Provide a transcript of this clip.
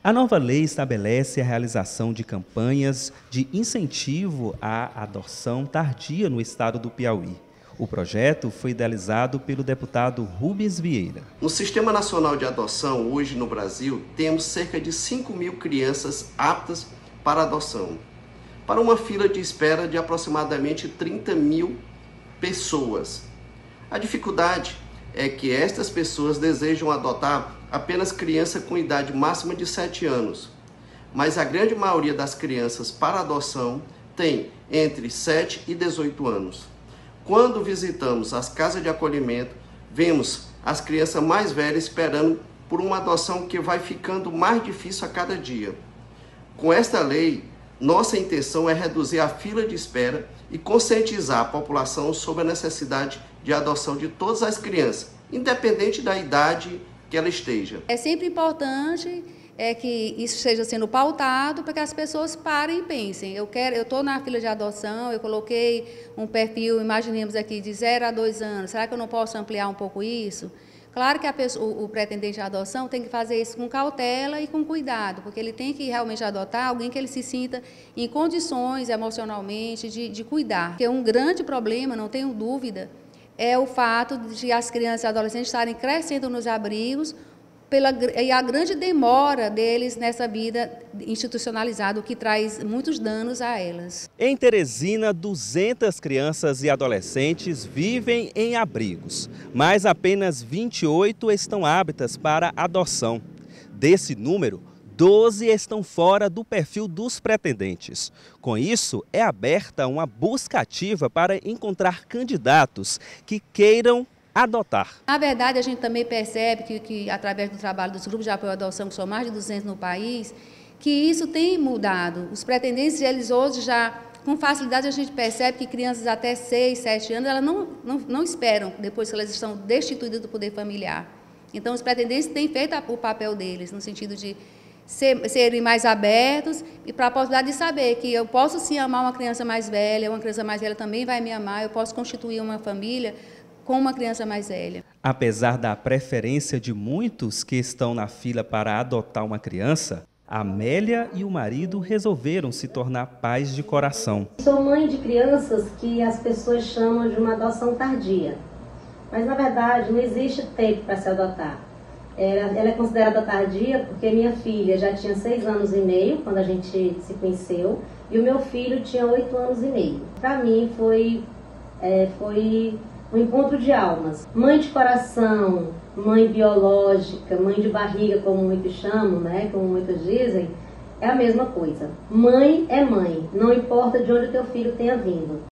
A nova lei estabelece a realização de campanhas de incentivo à adoção tardia no estado do Piauí. O projeto foi idealizado pelo deputado Rubens Vieira. No Sistema Nacional de Adoção, hoje no Brasil, temos cerca de 5.000 crianças aptas para adoção, para uma fila de espera de aproximadamente 30.000 pessoas. A dificuldade é que estas pessoas desejam adotar apenas criança com idade máxima de 7 anos, mas a grande maioria das crianças para adoção tem entre 7 e 18 anos. Quando visitamos as casas de acolhimento, vemos as crianças mais velhas esperando por uma adoção que vai ficando mais difícil a cada dia. Com esta lei, nossa intenção é reduzir a fila de espera e conscientizar a população sobre a necessidade de adoção de todas as crianças, independente da idade que ela esteja. É sempre importante que isso esteja sendo pautado para que as pessoas parem e pensem. Eu estou na fila de adoção, eu coloquei um perfil, imaginemos aqui, de 0 a 2 anos. Será que eu não posso ampliar um pouco isso? Claro que o pretendente de adoção tem que fazer isso com cautela e com cuidado, porque ele tem que realmente adotar alguém que ele se sinta em condições emocionalmente de cuidar. Porque um grande problema, não tenho dúvida, é o fato de as crianças e adolescentes estarem crescendo nos abrigos e a grande demora deles nessa vida institucionalizada, o que traz muitos danos a elas. Em Teresina, 200 crianças e adolescentes vivem em abrigos, mas apenas 28 estão aptas para adoção. Desse número, 12 estão fora do perfil dos pretendentes. Com isso, é aberta uma busca ativa para encontrar candidatos que queiram adotar. Na verdade, a gente também percebe que através do trabalho dos grupos de apoio à adoção, que são mais de 200 no país, que isso tem mudado. Os pretendentes, eles hoje já, com facilidade, a gente percebe que crianças até 6, 7 anos, elas não esperam depois que elas estão destituídas do poder familiar. Então, os pretendentes têm feito o papel deles, no sentido de serem mais abertos e para a possibilidade de saber que eu posso sim amar uma criança mais velha também vai me amar, eu posso constituir uma família com uma criança mais velha. Apesar da preferência de muitos que estão na fila para adotar uma criança, Amélia e o marido resolveram se tornar pais de coração. Sou mãe de crianças que as pessoas chamam de uma adoção tardia, mas na verdade não existe tempo para se adotar. Ela é considerada tardia porque minha filha já tinha 6 anos e meio quando a gente se conheceu e o meu filho tinha 8 anos e meio. Para mim foi um encontro de almas. Mãe de coração, mãe biológica, mãe de barriga, como muitos chamam, né? Como muitos dizem, é a mesma coisa. Mãe é mãe, não importa de onde o teu filho tenha vindo.